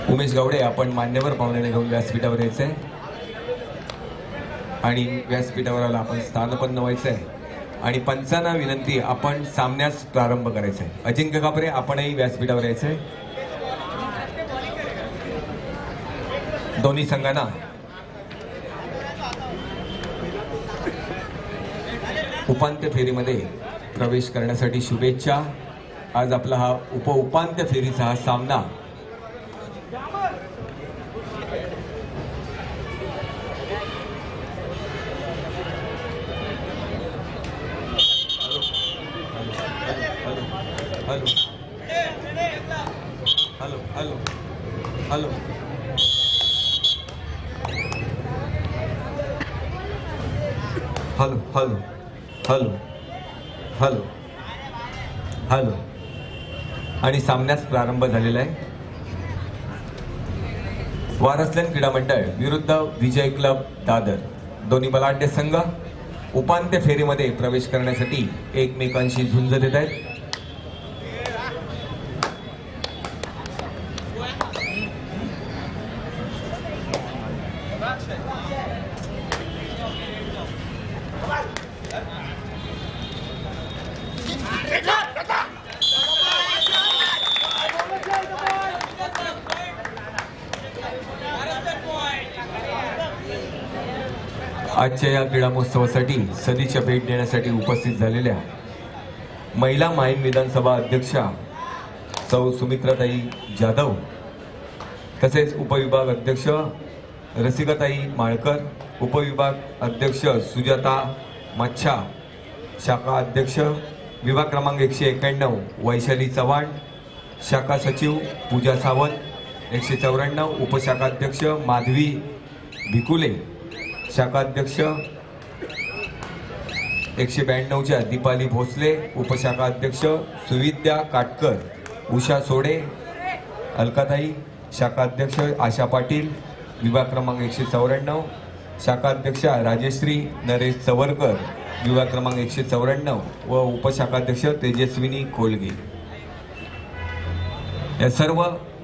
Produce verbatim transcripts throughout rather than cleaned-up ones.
उमेश गावडे आपण मान्यवर पाहुण्याने घेऊन व्यासपीठावर यायचंय आणि व्यासपीठावर आपण स्थान पण व्हायचंय आणि पंचांना विनंती आपण सामन्यास प्रारंभ करायचा आहे। अजिंक्य कापरे आपणही व्यासपीठावर यायचंय। दोन्ही संघांना उपांत्य फेरीमध्ये प्रवेश करण्यासाठी शुभेच्छा। आज आपला हा उप उपांत्य फेरीचा हा सामना hello hello hello hello hello hello hello hello hello आणि सामन्यास प्रारंभ झालेला आहे। वारसलेन क्रीडा मंडळ विरुद्ध विजय क्लब दादर दोन्ही बलाढ्य संघ उपांत्य फेरीमध्ये प्रवेश करण्यासाठी एकमेकांशी झुंज देत आहेत। आजच्या या क्रीडा महोत्सवासाठी सदिच्छा भेट देण्यासाठी उपस्थित झालेल्या महिला माहीम विधानसभा अध्यक्षा सौ सुमित्राताई जाधव तसेच उपविभाग अध्यक्ष रसिकाताई माळकर, उपविभाग अध्यक्ष सुजाता मच्छा, शाखा अध्यक्ष विभाग क्रमांक एकशे एक्क्याण्णव वैशाली चव्हाण, शाखा सचिव पूजा सावंत एकशे चौऱ्याण्णव, उपशाखा अध्यक्ष माधवी भिकुले, शाखा अध्यक्ष एकशे ब्याण्णवच्या दीपाली भोसले, उपशाखा अध्यक्ष सुविद्या काटकर, उषा सोडे, अलकाताई, शाखा अध्यक्ष आशा पाटील, विभाग क्रमांक एकशे चौऱ्याण्णव, शाखा अध्यक्ष राजेश्री नरेश चवरकर, विभाग क्रमांक एकशे चौऱ्याण्णव व उपशाखा अध्यक्ष तेजस्विनी कोलगे। या सर्व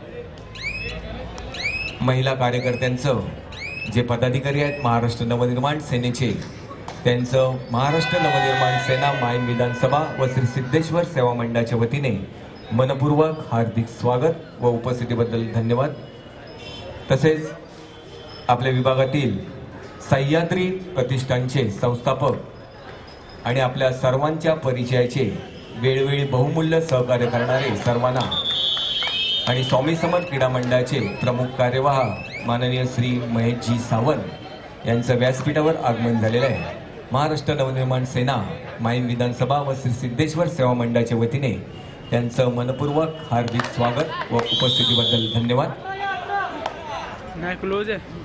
महिला कार्यकर्त्यांचं जे पदाधिकारी आहेत महाराष्ट्र नवनिर्माण सेनेचे त्यांचं महाराष्ट्र नवनिर्माण सेना माहीम विधानसभा व श्री सिद्धेश्वर सेवा मंडळाच्या वतीने मनपूर्वक हार्दिक स्वागत व उपस्थितीबद्दल धन्यवाद। तसेच आपल्या विभागातील सह्याद्री प्रतिष्ठानचे संस्थापक आणि आपल्या सर्वांच्या परिचयाचे वेळोवेळी बहुमूल्य सहकार्य करणारे सर्वांना आणि स्वामी समर्थ क्रीडा मंडळाचे प्रमुख कार्यवाह माननीय श्री महेशजी सावंत यांचं व्यासपीठावर आगमन झालेलं आहे। महाराष्ट्र नवनिर्माण सेना माहीम विधानसभा व श्री सिद्धेश्वर सेवा मंडळाच्या वतीने त्यांचं मनपूर्वक हार्दिक स्वागत व उपस्थितीबद्दल धन्यवाद। नाही क्लोज आहे।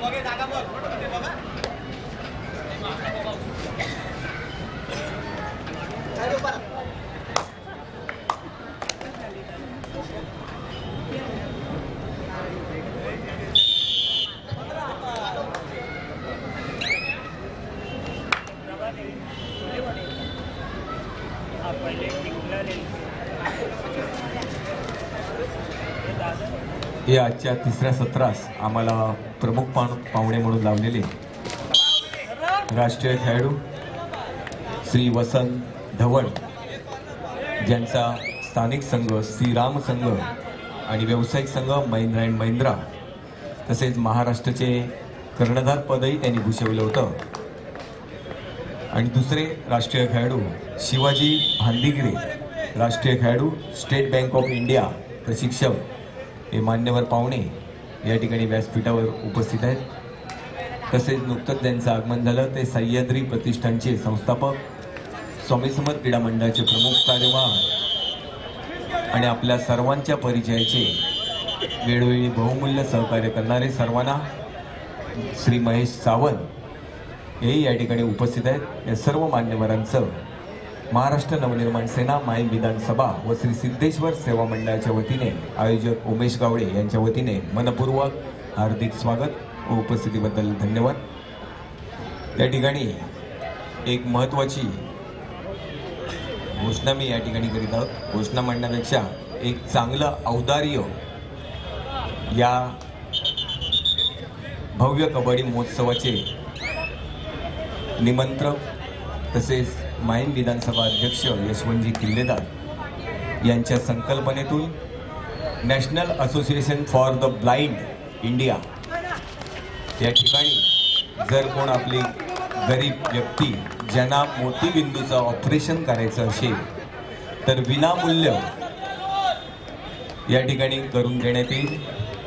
या आजच्या तिसऱ्या सत्रास आम्हाला प्रमुख पाहुणे म्हणून लावलेले राष्ट्रीय खेळाडू श्री वसंत धवण, ज्यांचा स्थानिक संघ श्रीराम संघ आणि व्यावसायिक संघ महिंद्रा अँड महिंद्रा, तसेच महाराष्ट्राचे कर्णधार पदही त्यांनी भूषवलं होतं. आणि दुसरे राष्ट्रीय खेळाडू शिवाजी भांदिगिरे, राष्ट्रीय खेळाडू स्टेट बँक ऑफ इंडिया प्रशिक्षक, हे मान्यवर पाहुणे या ठिकाणी व्यासपीठावर उपस्थित आहेत. तसेच नुकतंच त्यांचं आगमन झालं ते सह्याद्री प्रतिष्ठानचे संस्थापक, स्वामी समर्थ क्रीडा मंडळाचे प्रमुख कार्यवाह आणि आपल्या सर्वांच्या परिचयाचे वेळोवेळी बहुमूल्य सहकार्य करणारे सर्वांना श्री महेश सावंत हेही या ठिकाणी उपस्थित आहेत. या सर्व मान्यवरांचं महाराष्ट्र नवनिर्माण सेना माई विधानसभा व श्री सिद्धेश्वर सेवा मंडळाच्या वतीने आयोजक उमेश गावडे यांच्या वतीने मनपूर्वक हार्दिक स्वागत व उपस्थितीबद्दल धन्यवाद. या ठिकाणी एक महत्त्वाची घोषणा मी या ठिकाणी करीत आहोत. घोषणा म्हणण्यापेक्षा एक चांगलं औदार्य या भव्य कबड्डी महोत्सवाचे निमंत्रक तसेच माहीम विधानसभा अध्यक्ष यशवंतजी किल्लेदार यांच्या संकल्पनेतून national association for the blind India या ठिकाणी जर कोण आपली गरीब व्यक्ती ज्यांना मोतीबिंदूचं ऑपरेशन करायचं असेल तर विनामूल्य या ठिकाणी करून देण्यात येईल.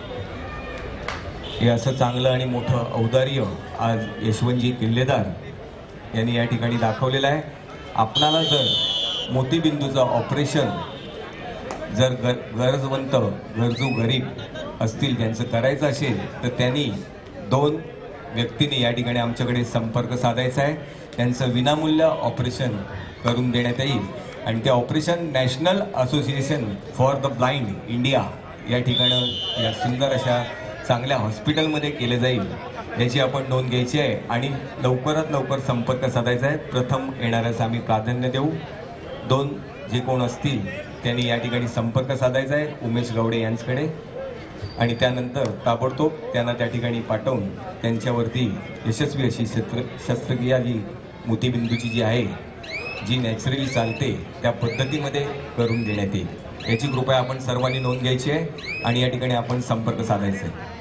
हे असं चांगलं आणि मोठं औदार्य आज यशवंतजी किल्लेदार यांनी या ठिकाणी दाखवलेलं आहे. आपणाला जर मोतीबिंदूचं ऑपरेशन जर गर गरजवंत गरजू गरीब असतील त्यांचं करायचं असेल तर त्यांनी दोन व्यक्तींनी या ठिकाणी आमच्याकडे संपर्क साधायचा आहे. त्यांचं विनामूल्य ऑपरेशन करून देण्यात येईल आणि ते operation national association for the blind India या ठिकाणी या सुंदर अशा चांगल्या हॉस्पिटलमध्ये केले जाईल याची आपण नोंद घ्यायची आहे आणि लवकरात लवकर संपर्क साधायचा आहे. प्रथम येणाऱ्यास आम्ही प्राधान्य देऊ. दोन जे कोण असतील त्यांनी या ठिकाणी संपर्क साधायचा आहे उमेश गावडे यांच्याकडे आणि त्यानंतर ताबडतोब त्यांना त्या ठिकाणी पाठवून त्यांच्यावरती यशस्वी अशी शस्त्र शस्त्रक्रिया जी मोतीबिंदूची जी आहे जी नॅचरली चालते त्या पद्धतीमध्ये करून देण्यात येईल. याची कृपया आपण सर्वांनी नोंद घ्यायची आहे आणि या ठिकाणी आपण संपर्क साधायचा आहे.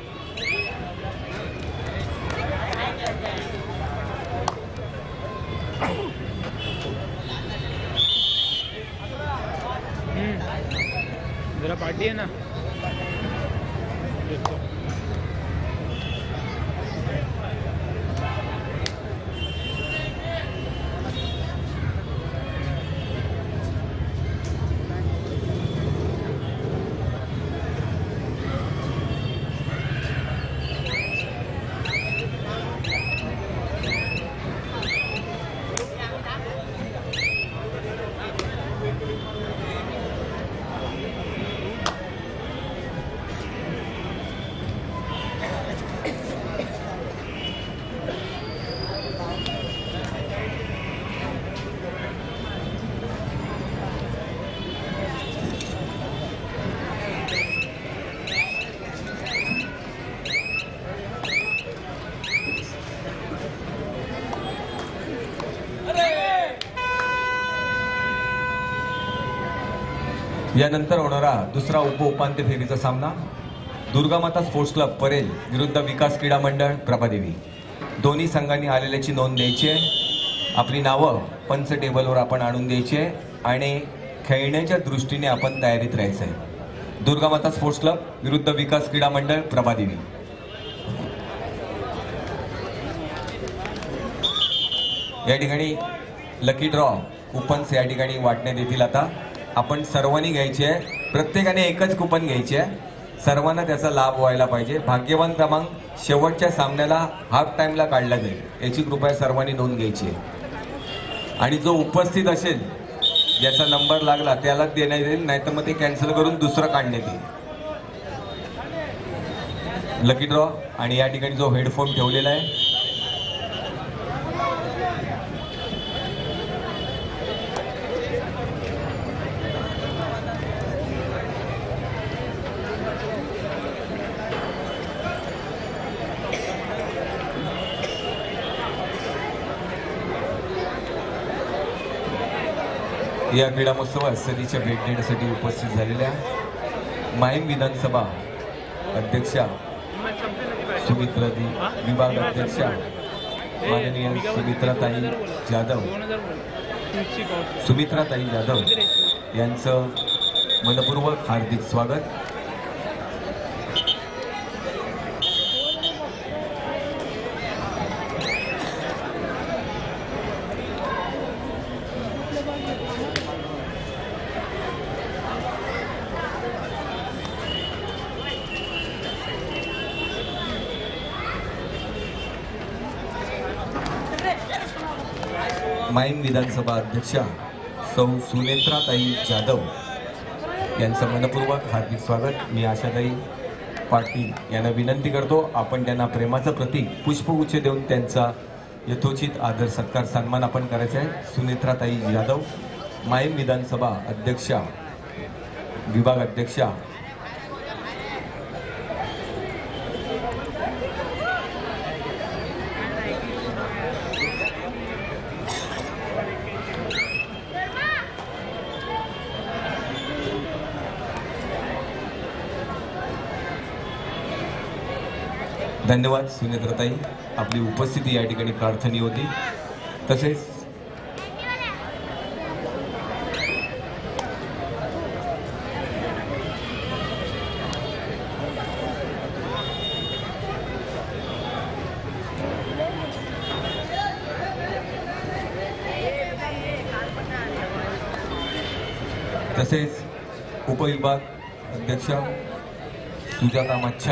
जरा पार्टी है ना. यानंतर होणारा दुसरा उप उपांत्य फेरीचा सामना दुर्गामाता स्पोर्ट्स क्लब परेल विरुद्ध विकास क्रीडा मंडळ प्रभादेवी. दोन्ही संघांनी आलेल्याची नोंद द्यायची आहे. आपली नावं पंच टेबलवर आपण आणून द्यायची आहे आणि खेळण्याच्या दृष्टीने आपण तयारीत राहायचं आहे. दुर्गामाता स्पोर्ट्स क्लब विरुद्ध विकास क्रीडा मंडळ प्रभादेवी. या ठिकाणी लकी ड्रॉ कुपन्स या ठिकाणी वाटण्यात येतील. आता आपण सर्वांनी घ्यायचे आहे. प्रत्येकाने एकच कुपन घ्यायचे आहे. सर्वांना त्याचा लाभ व्हायला पाहिजे. भाग्यवान क्रमांक शेवटच्या सामन्याला हाफ टाइमला काढला जाईल, याची कृपया सर्वांनी नोंद घ्यायची आहे. आणि जो उपस्थित असेल ज्याचा नंबर लागला त्यालाच देण्यात येईल, नाहीतर मग ते कॅन्सल करून दुसरं काढण्यात येईल. Lucky draw. आणि या ठिकाणी जो हेडफोन ठेवलेला आहे या क्रीडा महोत्सवात सदीच्या भेट देण्यासाठी उपस्थित झालेल्या माहीम विधानसभा अध्यक्षा सुमित्रादी, विभाग अध्यक्षा माननीय सुमित्राताई जाधव सुमित्राताई जाधव यांचं मनपूर्वक हार्दिक स्वागत. माहीम विधानसभा अध्यक्षा सौ सुनेत्राताई जाधव यांचं मनपूर्वक हार्दिक स्वागत. मी आशाताई पाटील यांना विनंती करतो आपण त्यांना प्रेमाचं प्रतीक पुष्पगुच्छ देऊन त्यांचा यथोचित आदर सत्कार सन्मान आपण करायचा आहे. सुनेत्राताई जाधव, माहीम विधानसभा अध्यक्षा, विभाग अध्यक्षा. धन्यवाद सुनेत्राताई, आपली उपस्थिती या ठिकाणी प्रार्थनीय होती. तसेच तसेच उपविभाग अध्यक्षा सुजाता मच्छा,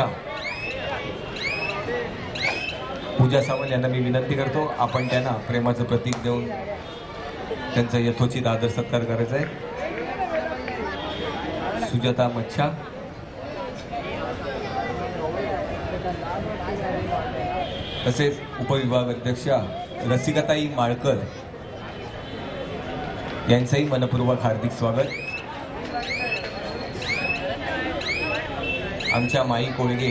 पूजा सावंत यांना मी विनंती करतो आपण त्यांना प्रेमाचं प्रतीक देऊन त्यांचा यथोचित आदर सत्कार करायचा आहे. सुजाता मच्छा, तसेच उपविभाग अध्यक्षा रसिकाताई माळकर यांचंही मनपूर्वक हार्दिक स्वागत. आमच्या माई कोळगे,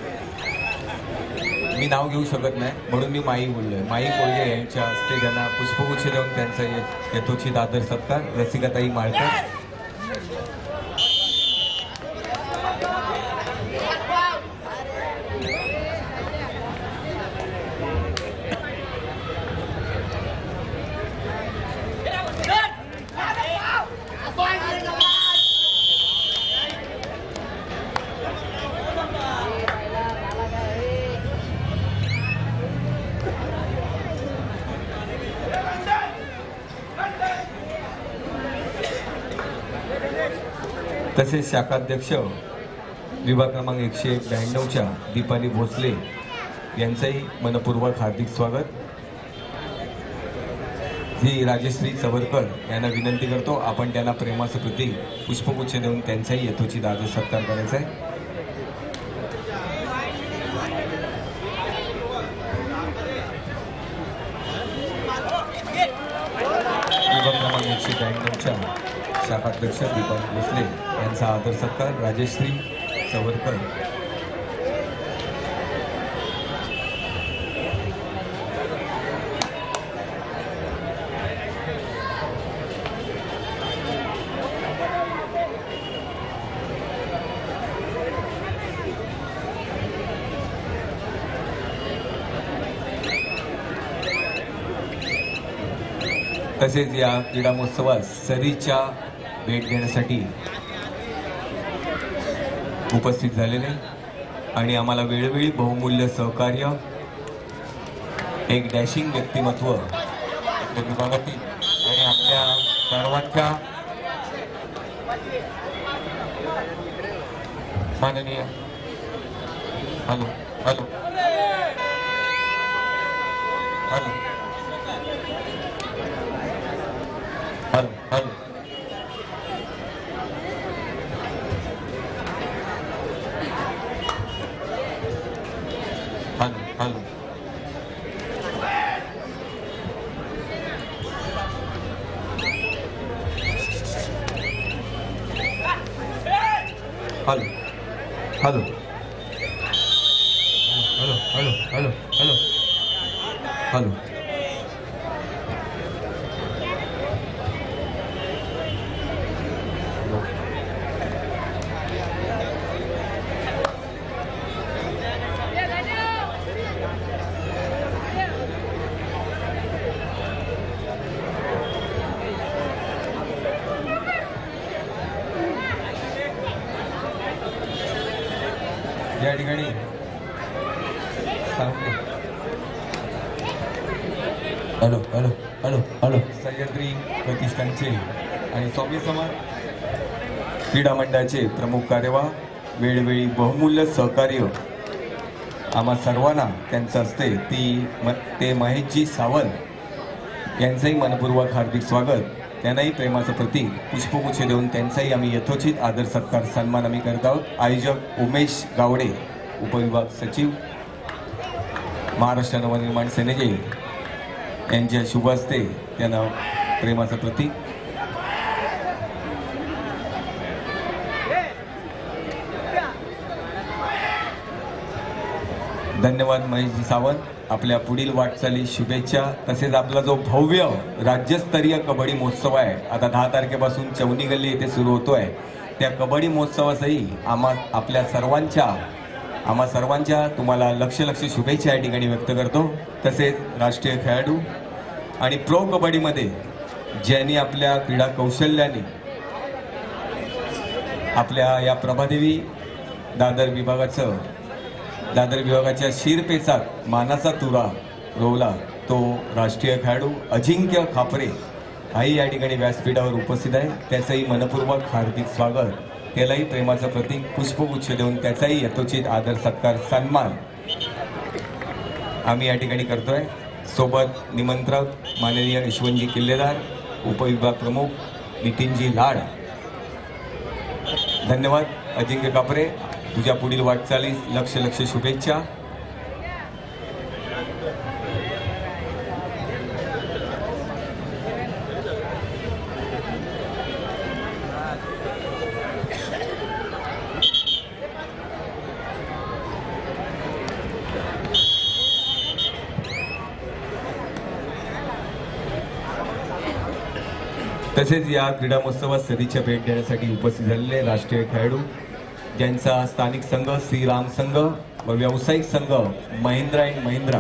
मी नाव घेऊ शकत नाही म्हणून मी माई बोललोय, माई कोळगे यांच्या हस्ते त्यांना पुष्पगुच्छ देऊन त्यांचा यथोचित आदर सत्कार. रसिकाताई माळकर, तसेच शाखाध्यक्ष विभाग क्रमांक एकशे ब्याण्णवच्या दीपाली भोसले यांचंही मनपूर्वक हार्दिक स्वागत. ही राजश्री चवरकर यांना विनंती करतो आपण त्यांना प्रेमाचं प्रतीक पुष्पगुच्छ देऊन त्यांचाही यथोचित आदर सत्कार करायचा आहे. विभाग क्रमांक एकशे ब्याण्णवच्या शाखाध्यक्ष दीपाली भोसले यांचा आदर सत्कार राजश्री चवरकर. तसेच या क्रीडा महोत्सवात सरीच्या भेट देण्यासाठी उपस्थित झालेले आणि आम्हाला वेळोवेळी बहुमूल्य सहकार्य, एक डॅशिंग व्यक्तिमत्व विभागातील आणि आपल्या सर्वांच्या माननीय hello hello hello hello hello hello hello hello hello hello hello hello hello hello या ठिकाणी hello hello hello hello Sahyadri प्रतिष्ठानचे आणि स्वामी समर्थ क्रीडा मंडळाचे प्रमुख कार्यवाह वेळोवेळी बहुमूल्य सहकार्य आम्हा सर्वांना त्यांचं असते ती म ते महेशजी सावंत यांचंही मनपूर्वक हार्दिक स्वागत. त्यांनाही प्रेमाचं प्रतीक पुष्पगुच्छ देऊन त्यांचाही आम्ही यथोचित आदर सत्कार सन्मान आम्ही करत आहोत. आयोजक उमेश गावडे, उपविभाग सचिव महाराष्ट्र नवनिर्माण सेनेचे यांच्या शुभ हस्ते त्यांना प्रेमाचं प्रतीक. धन्यवाद महेशजी सावंत. आपल्या पुढील वाटचाली शुभेच्छा. तसेच आपला जो भव्य राज्यस्तरीय कबड्डी महोत्सव आहे आता दहा तारखेपासून चौनी गल्ली येथे सुरू होतोय, त्या कबड्डी महोत्सवासही आम्हा आपल्या सर्वांच्या आम्हा सर्वांच्या तुम्हाला लक्ष लक्ष शुभेच्छा या ठिकाणी व्यक्त करतो. तसेच राष्ट्रीय खेळाडू आणि प्रो कबड्डीमध्ये ज्यांनी आपल्या क्रीडा कौशल्याने आपल्या या प्रभादेवी दादर विभागाचं दादर विभागाच्या शिरपेचात मानाचा तुरा रोवला तो राष्ट्रीय खेळाडू अजिंक्य खापरे हाही या ठिकाणी व्यासपीठावर उपस्थित आहे. त्याचंही मनपूर्वक हार्दिक स्वागत. त्यालाही प्रेमाचं प्रतीक पुष्पगुच्छ देऊन त्याचाही यथोचित आदर सत्कार सन्मान आम्ही या ठिकाणी करतोय. सोबत निमंत्रक माननीय यशवंतजी किल्लेदार, उपविभाग प्रमुख नितीनजी लाड. धन्यवाद अजिंक्य कापरे. तुझ्या पुढील वाटचालीस लक्ष लक्ष शुभेच्छा. तसेच या क्रीडा महोत्सवात सदिच्छा भेट देण्यासाठी उपस्थित झालेले राष्ट्रीय खेळाडू ज्यांचा स्थानिक संघ श्रीराम संघ व व्यावसायिक संघ महिंद्रा अँड महिंद्रा,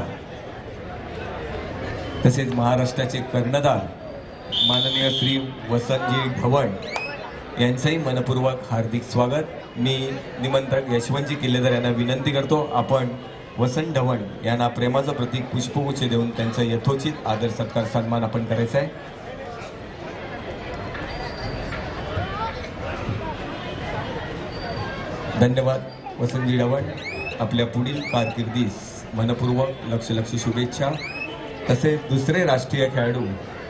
तसेच महाराष्ट्राचे कर्णधार माननीय श्री वसंतजी ढवण यांचंही मनपूर्वक हार्दिक स्वागत. मी निमंत्रक यशवंतजी किल्लेदार यांना विनंती करतो आपण वसंत ढवण यांना प्रेमाचं प्रतीक पुष्पगुच्छ देऊन त्यांचा यथोचित आदर सत्कार सन्मान आपण करायचा आहे. धन्यवाद वसंतजी ढवण. आपल्या पुढील कारकिर्दीस मनपूर्वक लक्ष लक्ष शुभेच्छा. तसेच दुसरे राष्ट्रीय खेळाडू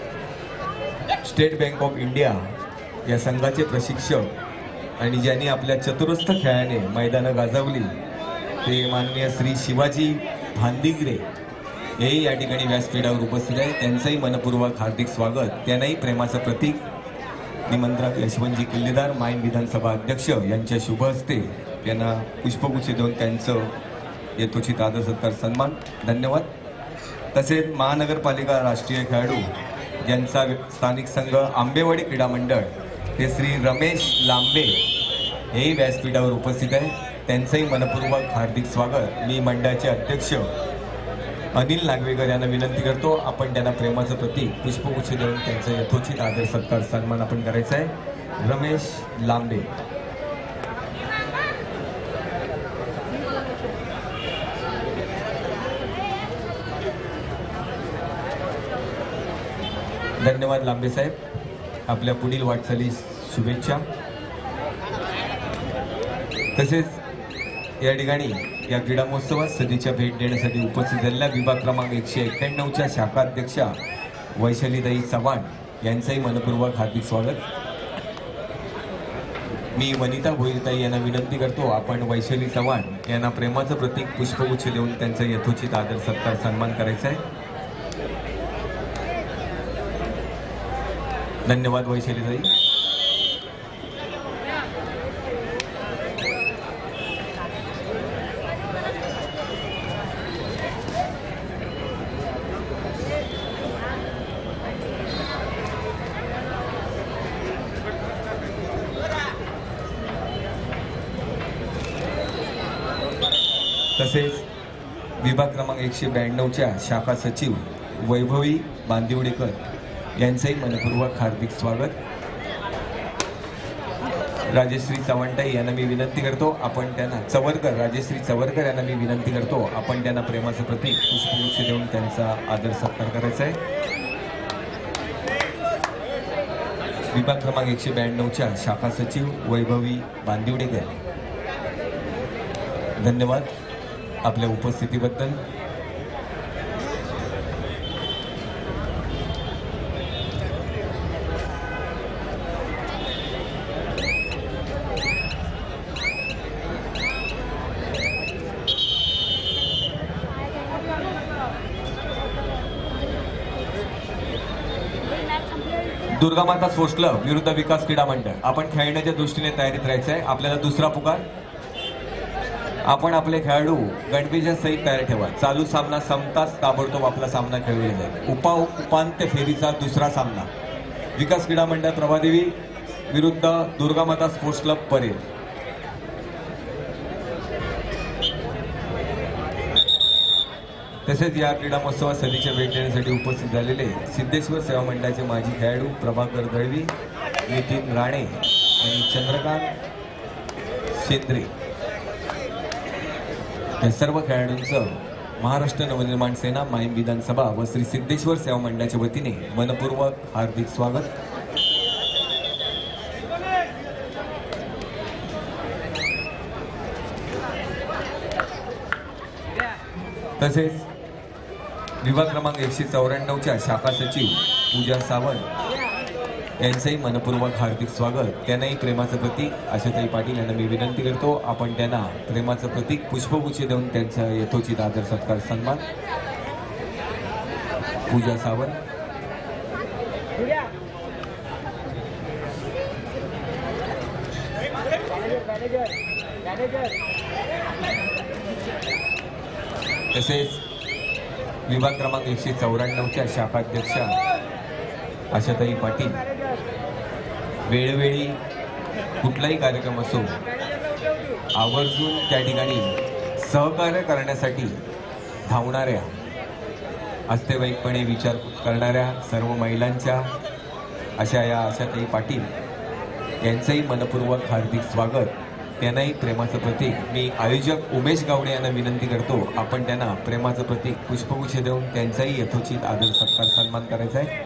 स्टेट बँक ऑफ इंडिया या संघाचे प्रशिक्षक आणि ज्यांनी आपल्या चतुरस्थ खेळाने मैदानं गाजवली ते माननीय श्री शिवाजी भांदिगरे हेही या ठिकाणी व्यासपीठावर उपस्थित आहे. त्यांचंही मनपूर्वक हार्दिक स्वागत. त्यांनाही प्रेमाचं प्रतीक निमंत्रक यशवंतजी किल्लेदार मायन विधानसभा अध्यक्ष यांच्या शुभ हस्ते त्यांना पुष्पगुच्छ देऊन त्यांचं यथोचित आदर सत्कार सन्मान. धन्यवाद. तसेच महानगरपालिका राष्ट्रीय खेळाडू ज्यांचा स्थानिक संघ आंबेवाडी क्रीडा मंडळ ते श्री रमेश लांबे हेही व्यासपीठावर उपस्थित आहे. त्यांचंही मनपूर्वक हार्दिक स्वागत. मी मंडळाचे अध्यक्ष अनिल नागवेकर यांना विनंती करतो आपण त्यांना प्रेमाचं प्रतीक पुष्पगुच्छ देऊन त्यांचा यथोचित आदर सत्कार सन्मान आपण करायचा आहे. रमेश लांबे. धन्यवाद लांबे साहेब. आपल्या पुढील वाटचालीस शुभेच्छा. तसेच या ठिकाणी या क्रीडा महोत्सवात सदिच्छा भेट देण्यासाठी उपस्थित झालेल्या विभाग क्रमांक एकशे एक्क्याण्णवच्या शाखा अध्यक्षा वैशालीताई चव्हाण यांचंही मनपूर्वक हार्दिक स्वागत. मी वनिता भोईरताई यांना विनंती करतो आपण वैशाली चव्हाण यांना प्रेमाचं प्रतीक पुष्पगुच्छ देऊन त्यांचा यथोचित आदर सत्कार सन्मान करायचा आहे. धन्यवाद वैशालीताई. तसेच विभाग क्रमांक एकशे ब्याण्णवच्या शाखा सचिव वैभवी बांदिवडेकर यांचंही मनपूर्वक हार्दिक स्वागत. राजश्री चव्हाणताई यांना मी विनंती करतो आपण त्यांना चवरकर राजश्री चवरकर यांना मी विनंती करतो आपण त्यांना प्रेमाचं प्रतीक पुष्पगुच्छ देऊन त्यांचा आदर सत्कार करायचा आहे. विभाग क्रमांक एकशे ब्याण्णवच्या शाखा सचिव वैभवी बांदिवडेकर धन्यवाद आपल्या उपस्थितीबद्दल. दुर्गा माता स्पोर्ट्स क्लब विरुद्ध विकास क्रीडा मंडळ आपण खेळण्याच्या दृष्टीने तयारीत राहायचं आहे. आपल्याला दुसरा पुकार. आपण आपले खेळाडू गणपतीच्या सहित तयार ठेवा. चालू सामना संपताच ताबडतोब आपला सामना खेळवला जाईल. उपा उपांत्य फेरीचा दुसरा सामना विकास क्रीडा मंडळ प्रभादेवी विरुद्ध दुर्गा माता स्पोर्ट्स क्लब परेल. तसेच या क्रीडा महोत्सवात सदिच्छा भेट देण्यासाठी उपस्थित झालेले सिद्धेश्वर सेवा मंडळाचे माजी खेळाडू प्रभाकर दळवी, नितीन राणे आणि चंद्रकांत शेंद्रे या सर्व खेळाडूंचं महाराष्ट्र नवनिर्माण सेना माहीम विधानसभा व श्री सिद्धेश्वर सेवा मंडळाच्या वतीने मनपूर्वक हार्दिक स्वागत. तसेच विभाग क्रमांक एकशे चौऱ्याण्णवच्या शाखा सचिव पूजा सावंत यांचंही मनपूर्वक हार्दिक स्वागत. त्यांनाही प्रेमाचं प्रतीक आशाताई पाटील यांना मी विनंती करतो आपण त्यांना प्रेमाचं प्रतीक पुष्पगुच्छ देऊन त्यांचा यथोचित आदर सत्कार सन्मान. पूजा सावंत तसेच विभाग क्रमांक एकशे चौऱ्याण्णवच्या शाखा अध्यक्षा आशाताई पाटील वेळोवेळी कुठलाही कार्यक्रम असो आवर्जून त्या ठिकाणी सहकार्य करण्यासाठी धावणाऱ्या अस्तेवाईकपणे विचार करणाऱ्या सर्व महिलांच्या अशा या आशाताई पाटील यांचंही मनपूर्वक हार्दिक स्वागत. त्यांनाही प्रेमाचं प्रतीक मी आयोजक उमेश गावडे यांना विनंती करतो आपण त्यांना प्रेमाचं प्रतीक पुष्पगुच्छ देऊन त्यांचाही यथोचित आदर सत्कार सन्मान करायचा आहे.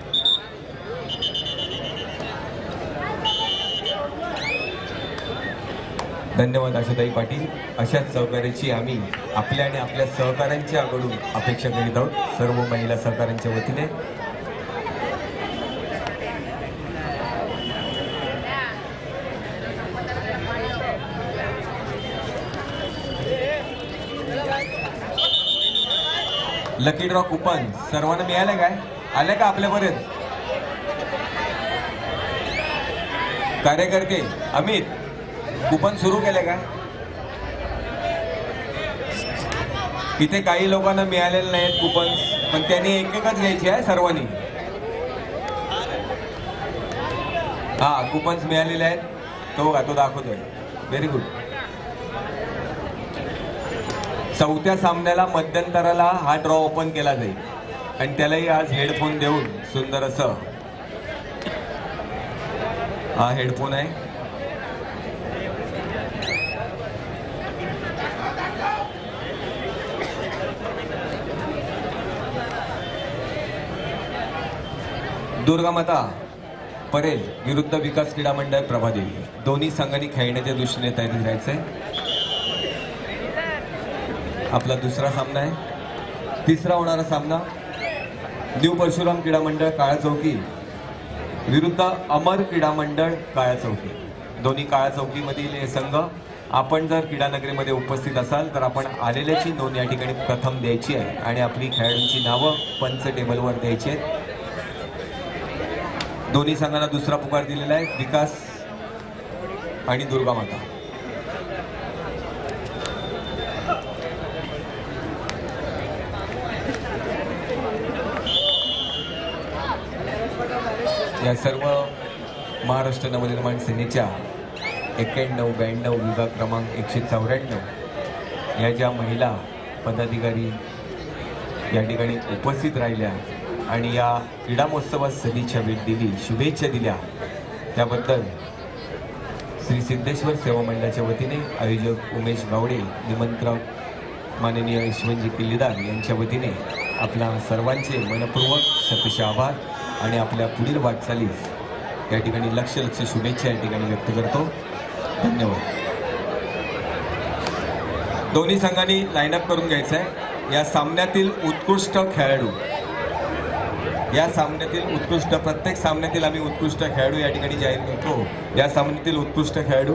धन्यवाद आशाताई पाटील. अशाच सहकार्याची आम्ही आपल्या आणि आपल्या सहकाऱ्यांच्याकडून अपेक्षा करीत आहोत सर्व महिला सहकाऱ्यांच्या वतीने. लकी ड्रॉ कुपन सर्वांना मिळाले काय? आले का आपल्यापर्यंत? कार्यकर्ते अमित कुपन सुरू केले का? इथे काही लोकांना मिळालेले नाहीत कुपन पण त्यांनी एक एकच घ्यायची आहे सर्वांनी. हा कुपन्स मिळालेले आहेत. तो तो दाखवतोय. Very good. चौथ्या सामन्याला मध्यंतराला हा ड्रॉ ओपन केला जाईल आणि त्यालाही आज हेडफोन देऊन सुंदर असं हा हेडफोन आहे. दुर्गा माता परेल विरुद्ध विकास क्रीडा मंडळ प्रभादेवी दोन्ही संघांनी खेळण्याच्या दृष्टीने तयारी राहायचंय. आपला दुसरा सामना आहे. तिसरा होणारा सामना न्यू परशुराम क्रीडा मंडळ काळा चौकी विरुद्ध अमर क्रीडा मंडळ काळा चौकी. दोन्ही काळा चौकीमधील हे संघ. आपण जर क्रीडा नगरीमध्ये उपस्थित असाल तर आपण आलेल्याची नोंद या ठिकाणी प्रथम द्यायची आहे आणि आपली खेळाडूंची नावं पंच टेबलवर द्यायची आहेत. दोन्ही संघांना दुसरा पुकार दिलेला आहे, विकास आणि दुर्गा माता. या सर्व महाराष्ट्र नवनिर्माण सेनेच्या एक्क्याण्णव ब्याण्णव विभाग क्रमांक एकशे चौऱ्याण्णव या ज्या महिला पदाधिकारी या ठिकाणी उपस्थित राहिल्या आणि या क्रीडा महोत्सवात सदिच्छा भेट दिली, शुभेच्छा दिल्या, त्याबद्दल श्री सिद्धेश्वर सेवा मंडळाच्या वतीने आयोजक उमेश गावडे, निमंत्रक माननीय यशवंतजी किल्लेदार यांच्या वतीने आपल्या सर्वांचे मनपूर्वक शतश आभार आणि आपल्या पुढील वाटचालीस या ठिकाणी लक्ष लक्ष शुभेच्छा या ठिकाणी व्यक्त करतो. धन्यवाद. दोन्ही संघांनी लाईनअप करून घ्यायचं आहे. या सामन्यातील उत्कृष्ट खेळाडू या सामन्यातील उत्कृष्ट प्रत्येक सामन्यातील आम्ही उत्कृष्ट खेळाडू या ठिकाणी जाहीर करतो. या सामन्यातील उत्कृष्ट खेळाडू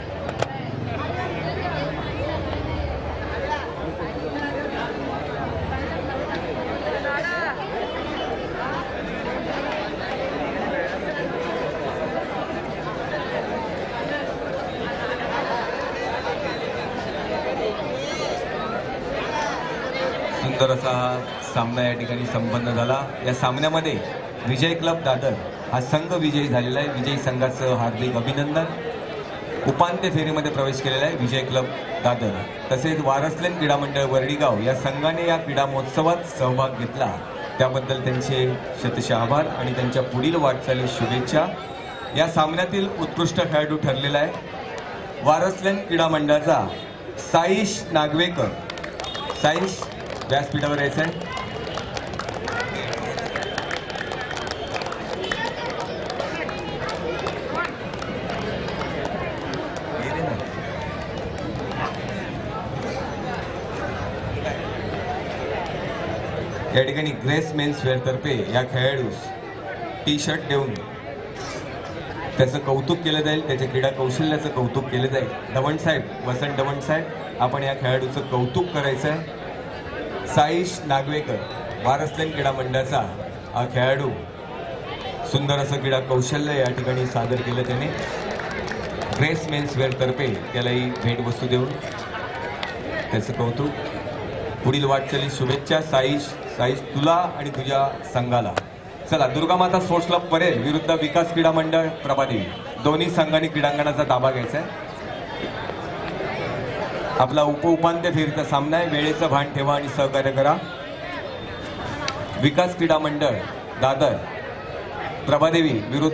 सुंदर असा हा सामना या ठिकाणी संपन्न झाला. या सामन्यामध्ये विजय क्लब दादर हा संघ विजयी झालेला आहे. विजयी संघाचं हार्दिक अभिनंदन. उपांत्य फेरीमध्ये प्रवेश केलेला आहे विजय क्लब दादर. तसेच वारसलेन क्रीडा मंडळ वर्डीगाव या संघाने या क्रीडा महोत्सवात सहभाग घेतला, त्याबद्दल त्यांचे शतश आभार आणि त्यांच्या पुढील वाटचालीस शुभेच्छा. या सामन्यातील उत्कृष्ट खेळाडू ठरलेला आहे वारसलेन क्रीडा मंडळाचा साईश नागवेकर. साईश व्यासपीठावर यायचं आहे. या ठिकाणी ग्रेस मेन्स वेअर तर्फे या खेळाडूस टी शर्ट देऊन त्याचं कौतुक केलं जाईल, त्याच्या क्रीडा कौशल्याचं कौतुक केलं जाईल. दवंड साहेब, वसंत दवंड साहेब, आपण या खेळाडूचं कौतुक करायचं आहे. साईश नागवेकर वारसलेन क्रीडा मंडळाचा हा खेळाडू सुंदर असं क्रीडा कौशल्य या ठिकाणी सादर केलं त्याने. ग्रेस मेन्स वेअर तर्फे त्यालाही भेटवस्तू देऊन त्याचं कौतुक. पुढील वाटचाली शुभेच्छा साईश. साईश तुला आणि तुझ्या संघाला. चला, दुर्गा माता स्पोर्ट्स क्लब परेल विरुद्ध विकास क्रीडा मंडळ प्रभादेवी. दोन्ही संघांनी क्रीडांगणाचा ताबा घ्यायचा आहे. आपला उप उपांत्य फेरीचा सामना आहे. वेळेचं भान ठेवा आणि सहकार्य करा. विकास क्रीडा मंडळ दादर प्रभादेवी विरुद्ध